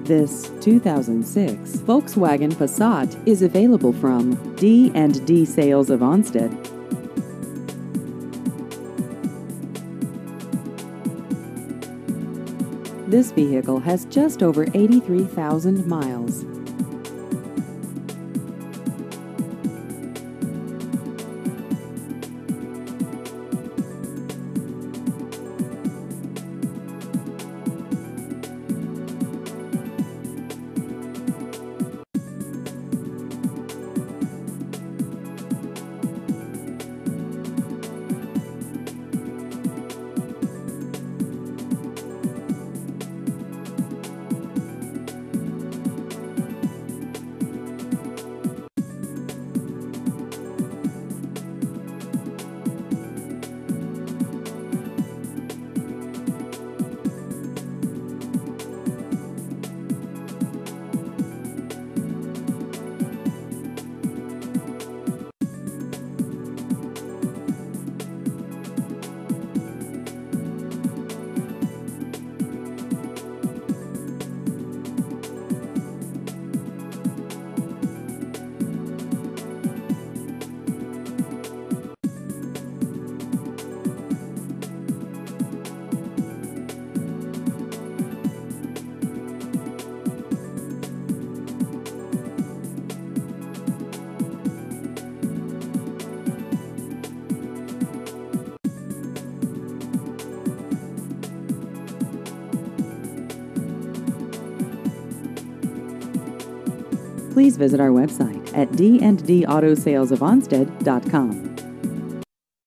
This 2006 Volkswagen Passat is available from D&D Sales of Onsted. This vehicle has just over 83,000 miles. Please visit our website at dndautosalesofonsted.com.